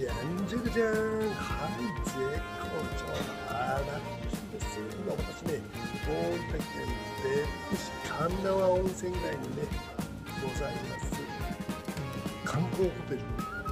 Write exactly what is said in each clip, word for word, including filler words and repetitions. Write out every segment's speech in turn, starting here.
じゃんじゃじゃん、はい、絶好調なラッキーです。今私ね、大分県別府市神縄温泉街にね、ございます。観光ホテル、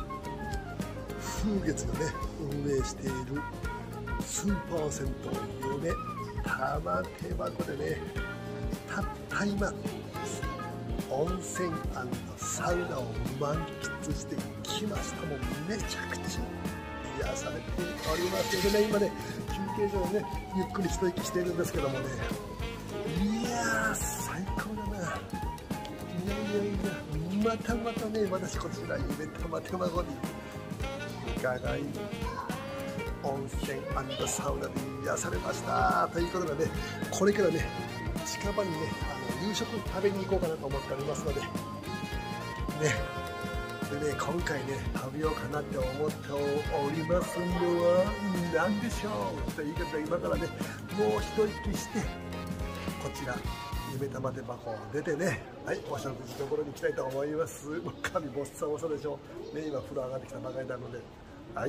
風月がね、運営しているスーパー銭湯夢玉手箱でね、たった今、温泉&サウナを満喫してきました。もうめちゃくちゃ癒されておりますのでね、今ね、休憩所でね、ゆっくり一息しているんですけどもね、いやー、最高だな。いやいやいや、またまたね、私こちら夢玉手箱に伺い、温泉&サウナで癒されましたということでね、これからね、近場にね、あの夕食食べに行こうかなと思っておりますのでね。でね、今回ね、食べようかなって思っておりますのは何でしょうということで、今からね、もう一息してこちら夢玉手箱を出てね、はい、お食事どころに行きたいと思います。もう髪ボッサボサでしょね、今風呂上がってきたばかりなので、はい、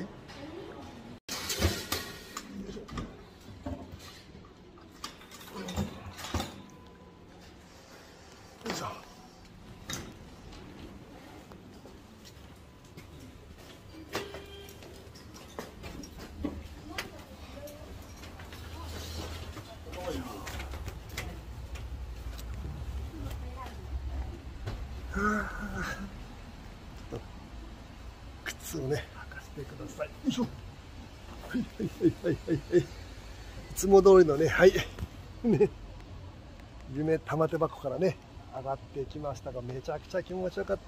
靴をね、履かせてください。よいしょ。はいはいはいはいはい。いつも通りのね、はいね、夢玉手箱からね、上がってきましたが、めちゃくちゃ気持ちよかった。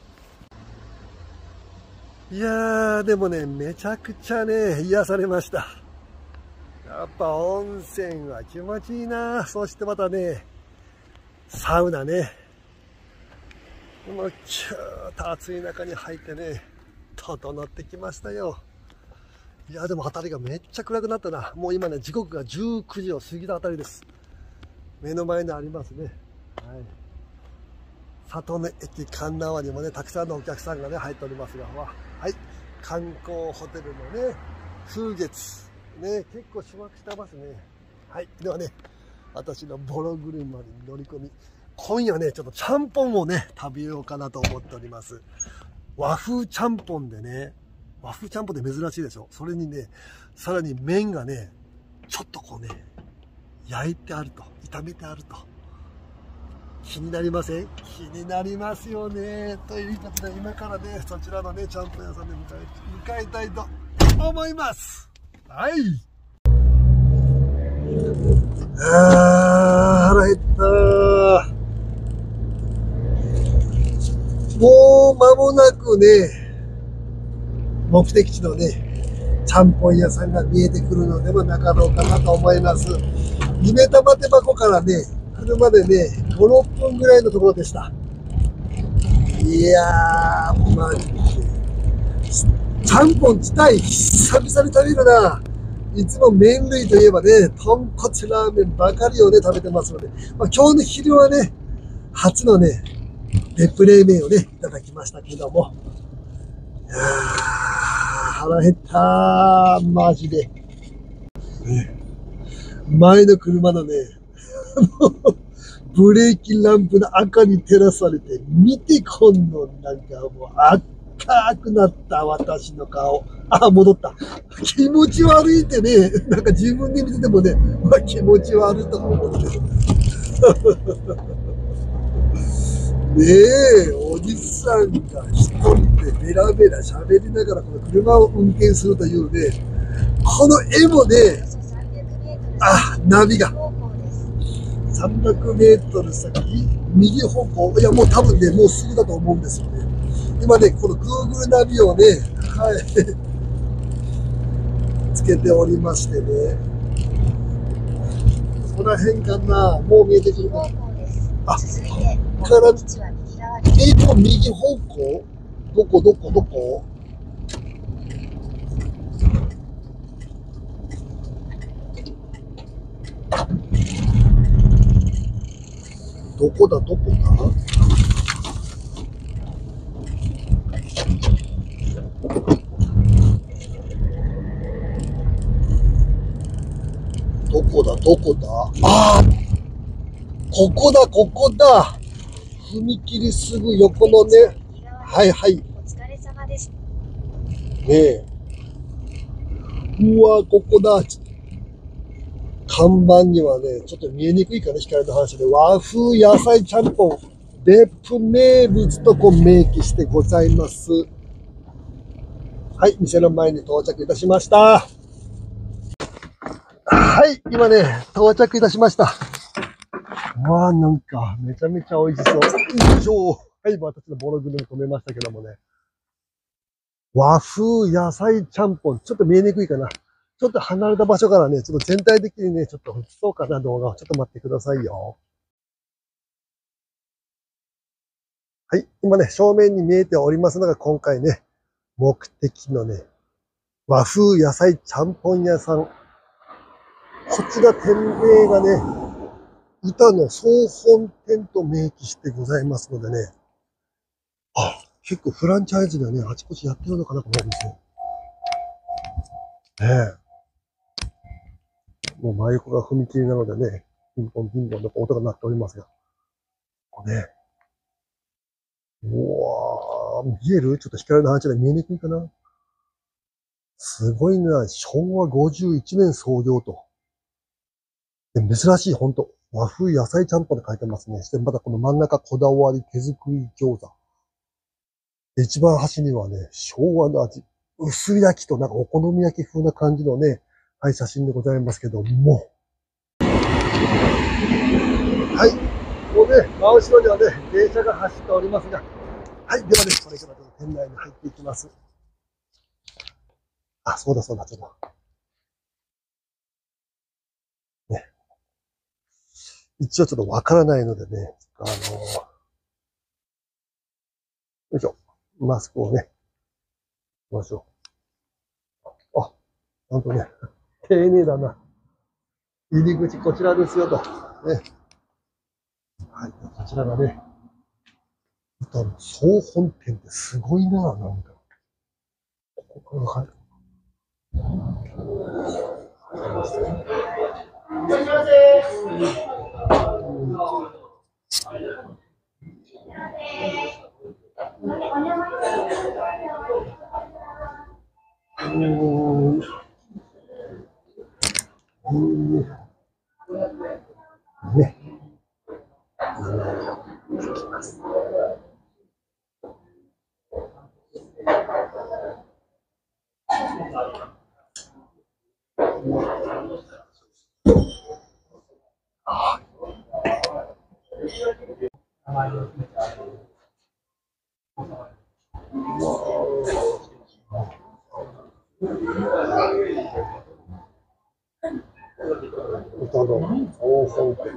いやー、でもね、めちゃくちゃね、癒されました。やっぱ温泉は気持ちいいな。そしてまたね、サウナね、もうキューッと暑い中に入ってね、整ってきましたよ。いやでも辺りがめっちゃ暗くなったな。もう今ね、時刻がじゅうくじを過ぎたあたりです。目の前にありますね、はい、里の駅神縄にもね、たくさんのお客さんがね入っておりますが、はい、観光ホテルのね、風月ね、結構宿泊してますね。はい、ではね、私のボロ車に乗り込み、今夜ね、ちょっとちゃんぽんをね、食べようかなと思っております。和風ちゃんぽんでね、和風ちゃんぽんって珍しいでしょ。それにね、さらに麺がね、ちょっとこうね、焼いてあると、炒めてあると。気になりません？気になりますよね。ということで、今からね、そちらのね、ちゃんぽん屋さんで向かい、向かいたいと思います。はい。あー、腹減ったー。もう間もなくね、目的地のね、ちゃんぽん屋さんが見えてくるのではなかろうかなと思います。夢玉手箱からね、車でね、ご、ろっぷんぐらいのところでした。いやー、マジで。ちゃんぽん自体、久々に食べるな。いつも麺類といえばね、豚骨ラーメンばかりをね、食べてますので、まあ、今日の昼はね、初のね、別府冷麺をね、いただきましたけども。いやー、腹減ったー、マジで。ね、前の車のね、ブレーキランプの赤に照らされて、見てこんの、なんかもう赤くなった私の顔。あ、戻った。気持ち悪いってね、なんか自分で見ててもね、まあ、気持ち悪いとか思ってる。ねえ、おじさんが一人でベラベラ喋りながらこの車を運転するというね、この絵もね、あ、ナビがさんびゃくメートル先、右方向、いやもう多分ね、もうすぐだと思うんですよね。今ね、この Google ナビをね、はい、つけておりましてね、そこら辺かな、もう見えてくるかな。あ、から、えっと、右方向？どこどこどこ？どこだどこだ？ どこだ、どこだ。ああ、ここだ、ここだ。踏切すぐ横のね。はいはい。お疲れ様です。ねえ。うわ、ここだ。看板にはね、ちょっと見えにくいかな、光の話で。和風野菜ちゃんぽん、別府名物とこう明記してございます。はい、店の前に到着いたしました。はい、今ね、到着いたしました。わあ、なんか、めちゃめちゃ美味しそう。よいしょ。はい、私のボログルに止めましたけどもね。和風野菜ちゃんぽん。ちょっと見えにくいかな。ちょっと離れた場所からね、ちょっと全体的にね、ちょっと映そうかな、動画を。ちょっと待ってくださいよ。はい、今ね、正面に見えておりますのが、今回ね、目的のね、和風野菜ちゃんぽん屋さん。こちら店名がね、歌の総本店と明記してございますのでね。あ、結構フランチャイズがね、あちこちやってるのかな、このお店。ねえ。もう真横が踏切なのでね、ピンポンピンポンと音が鳴っておりますが。これね。うわー、見える？ちょっと光の話で見えにくいかな。すごいな。しょうわごじゅういちねん創業と。で珍しい、ほんと。和風野菜ちゃんぽんって書いてますね。そしてまたこの真ん中こだわり手作り餃子。で一番端にはね、昭和の味。薄焼きとなんかお好み焼き風な感じのね、はい、写真でございますけども。はい。もうね、真後ろにはね、電車が走っておりますが。はい。ではね、これから店内に入っていきます。あ、そうだそうだ、ちょっと。ね。一応ちょっとわからないのでね、あのー、よいしょ。マスクをね、しましょう。あ、ほんとね、丁寧だな。入り口こちらですよと。ね。はい。こちらがね、歌の総本店ってすごいな、なんか。ここから入る。いらっしゃいませ。うん。うん。ね。いきます。あ歌の総本店。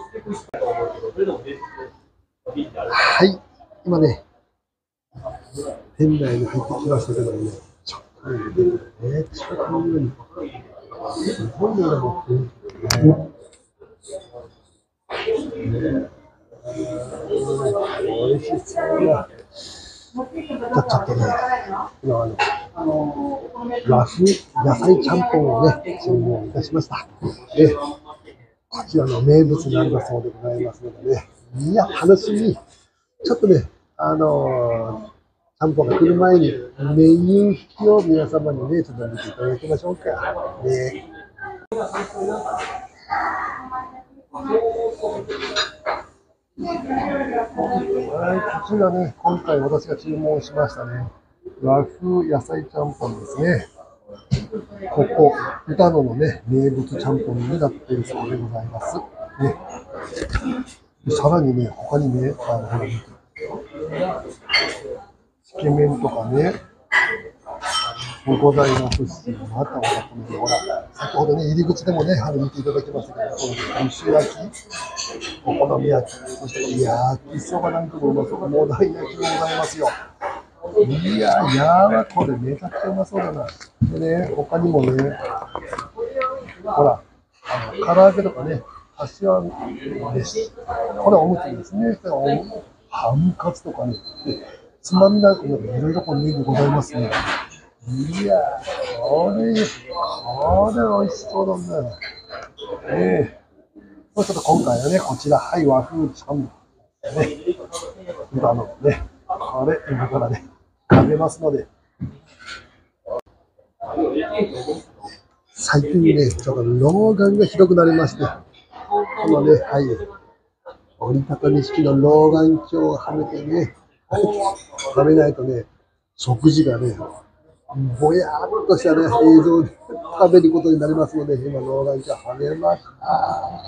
はい。今ね、店内に入ってきましたけどね、ちょっとね、めっちゃこんなに、すごいな、もう雰囲気でね。美味しそうな。じゃちょっとね、今あの、和風野菜ちゃんぽんをね、注文いたしました。で、こちらの名物なんだそうでございますのでね。いや、楽しみ。ちょっとね、あのー、ちゃんぽんが来る前にメニュー引きを皆様にね、ちょっと見ていただきましょうか。ね。はい、こちらね、今回私が注文しましたね。和風野菜ちゃんぽんですね。ここ、歌野のね、名物ちゃんぽんになっているそうでございます。ね、さらにね、他にね、あの、ほら、つけ麺とかね、ございますし、またまたこの、ほら、先ほどね、入り口でもね、あの見ていただきましたけど、この串焼き、お好み焼き、そしてこの焼きそばなんかもうまそうな、もう大焼きでございますよ。いや、やば、これめちゃくちゃうまそうだな。でね、他にもね、ほら、あの、唐揚げとかね、柏飯、これはおむつですね。ハムカツとかね、でつまみなんかもいろいろこのメニューございますね。いや、これ、これ美味しそうだな。 えー、ちょっと今回はね、こちら、はい、和風ちゃんぽんね、豚のね、これ、今からね、食べますので、最近ね、ちょっと老眼がひどくなりまして、このね、はい、折りたたみ式の老眼鏡をはめてね、食べないとね、食事がね、ぼやーっとしたね、映像で食べることになりますので、今、老眼鏡はめました。はい、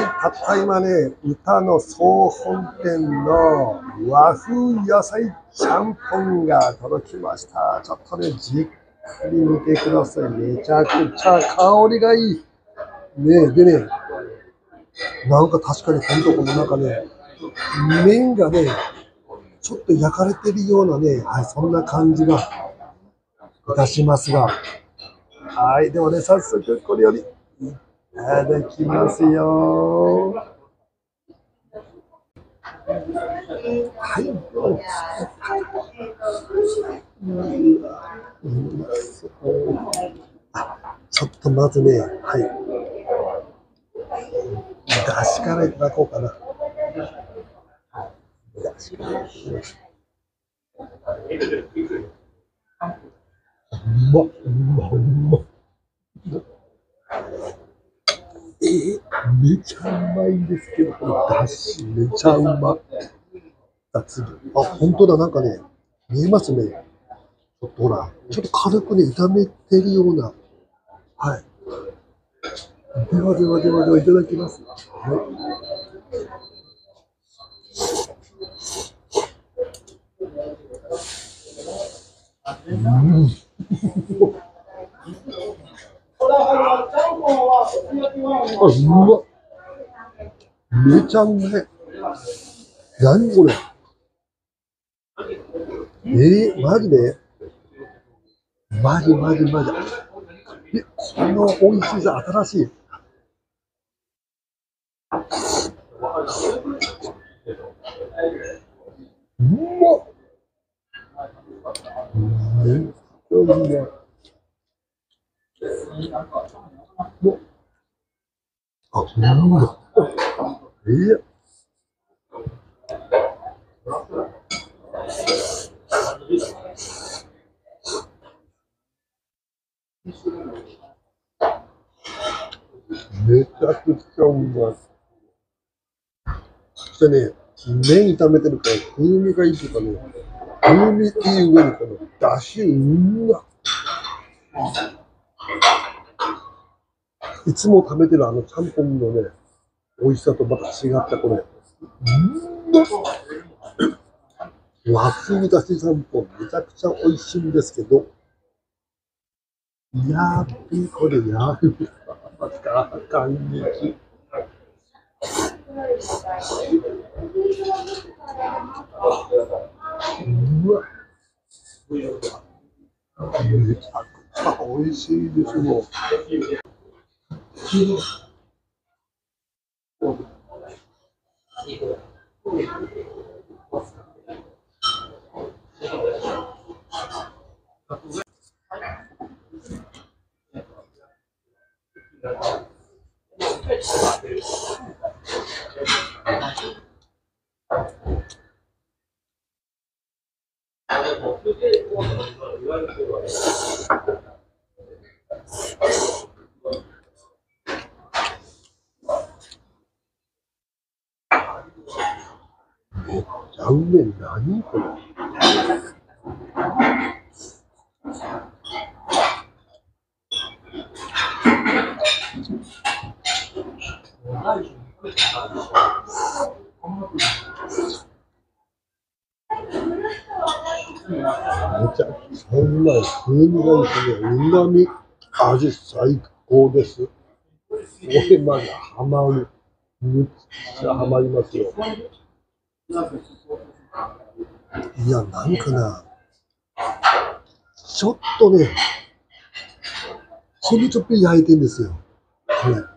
たった今ね、歌の総本店の和風野菜ちゃんぽんが届きました。ちょっとね、じっくり見てください。めちゃくちゃ香りがいい。ね、でね、なんか確かにこのところなんかね、麺がね、ちょっと焼かれてるようなね、はい、そんな感じがいたしますが、はい、ではね、早速これよりいただきますよ。はい、どうぞ。うんあ、ちょっとまずね、はい、だしからいただこうかな。だしからいただきます。うまっ、うまっ、うまっ。えー、めちゃうまいんですけど、このだしめちゃうま。あ、次。あ、本当だ、なんかね、見えますね。ちょっとほら、ちょっと軽くね、炒めてるような。はい。ではではではでは、いただきます。はい、うん。あ、うまっ。めちゃうまい。何これ。えー、マジでマジマジマジ。え、この美味しさ、新しい。うまっ。めっちゃうまい。もあ、うまっ。えー、めちゃくちゃうまい。そしてね、麺炒めてるから風味がいいとかね、風味いい上にこのだしうまっ。いつも食べてるあのちゃんぽんのね、美味しさとまた違ったこれ。うまっ。和風だしちゃんぽんめちゃくちゃ美味しいんですけど、やっべこれやるか、感激。うわ、めちゃくちゃ美味しいですもん。めっちゃうめえ、何これ。めちゃくちゃうまい。風味がいいですね。うまみ、味最高です。これまでハマる。めっちゃハマりますよ。いや、なんかな、ちょっとね、ほんのちょっと焼いてんですよ。これ。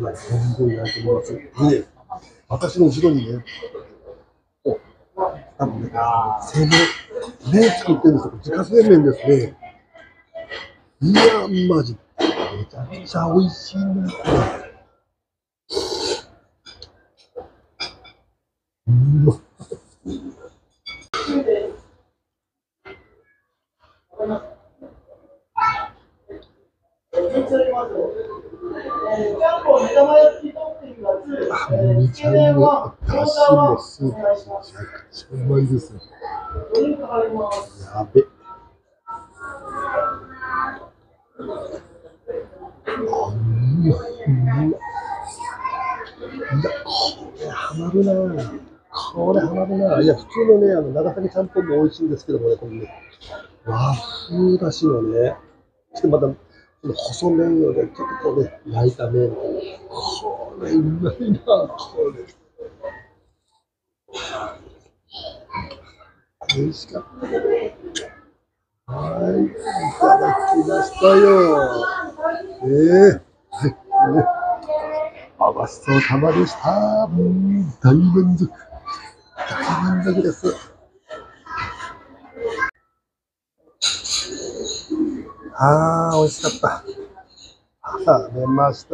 今、どんどん焼いてます。でね、私の後ろにね、お、多分ね、製麺、麺作ってるんですよ。自家製麺ですね。いや、マジ、めちゃくちゃ美味しいんだ、これ。うん。あ、めちゃめちゃ、だしもスープめちゃくちゃうまいですね。やべ。うん、うわ、いや、これハマるな。これハマるな。いや、普通のね、あの、長崎ちゃんぽんも美味しいんですけどもね、このね、和風だしのね、そしてまた、この細麺をね、ちょっとこうね、焼いた麺。これうまいな、これ。美味しかった。はい、いただきましたよ。ええー、ね、あ、ごちそうさまでした。うん、大満足。大満足です。ああ、美味しかった。あ、寝ました。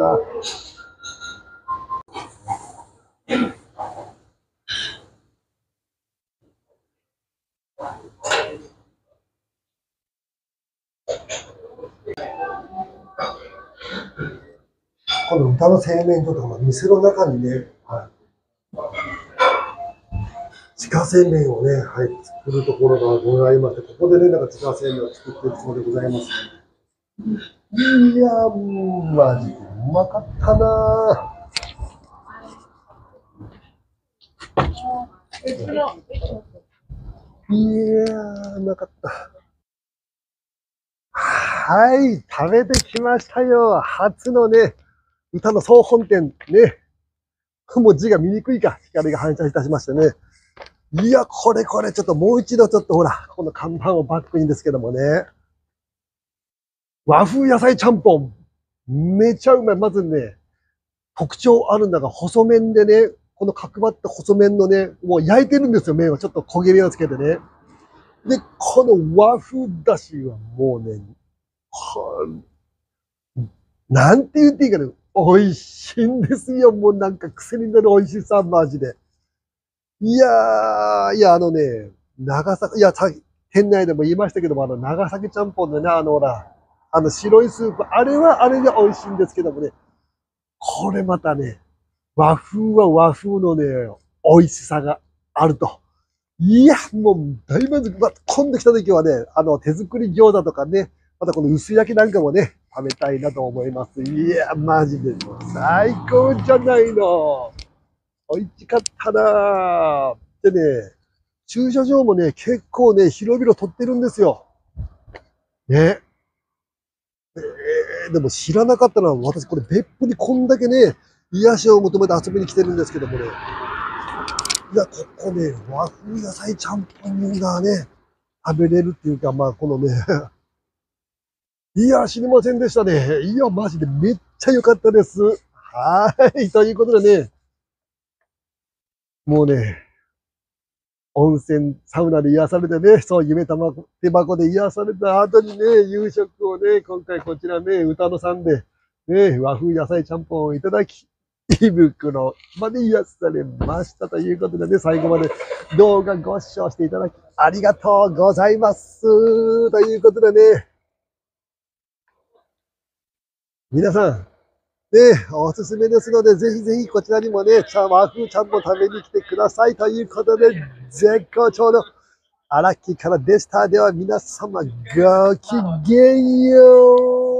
この歌の製麺所とかの店の中にね、はい、自家製麺をね、はい、作るところがございまして、ここでね、なんか自家製麺を作っているそうでございます。いやー、マジでうまかったなー。いやー、うまかった。はい、食べてきましたよ。初のね、歌の総本店ね。もう字が見にくいか、光が反射いたしましてね。いや、これこれ、ちょっともう一度ちょっとほら、この看板をバックにですけどもね。和風野菜ちゃんぽん。めちゃうまい。まずね、特徴あるんだが、細麺でね、この角張った細麺のね、もう焼いてるんですよ、麺は。ちょっと焦げ目をつけてね。で、この和風だしはもうね、こなんて言っていいかね、美味しいんですよ。もうなんか癖になる美味しさ、マジで。いやー、いや、あのね、長崎、いや、さ店内でも言いましたけども、あの、長崎ちゃんぽんのね、あの、ほら、あの、白いスープ、あれはあれで美味しいんですけどもね、これまたね、和風は和風のね、美味しさがあると。いや、もう大満足。ま今度来た時はね、あの、手作り餃子とかね、またこの薄焼きなんかもね、食べたいなと思います。いや、マジで最高じゃないの。美味しかったなぁ。でね、駐車場もね、結構ね、広々取ってるんですよ。ね。えー、でも知らなかったのは、私これ別府にこんだけね、癒しを求めて遊びに来てるんですけどもね。いや、ここね、和風野菜ちゃんぽんがね、食べれるっていうか、まあ、このね、いや、知りませんでしたね。いや、マジでめっちゃ良かったです。はい。ということでね、もうね、温泉、サウナで癒されてね、そう、夢たま、手箱で癒された後にね、夕食をね、今回こちらね、歌野さんで、ね、和風野菜ちゃんぽんをいただき、胃袋まで癒されましたということでね、最後まで動画ご視聴していただき、ありがとうございます。ということでね、皆さん、ね、おすすめですので、ぜひぜひこちらにもね、和風ちゃんぽん食べに来てくださいということで、絶好調の荒木からでした。では皆様、ごきげんよう。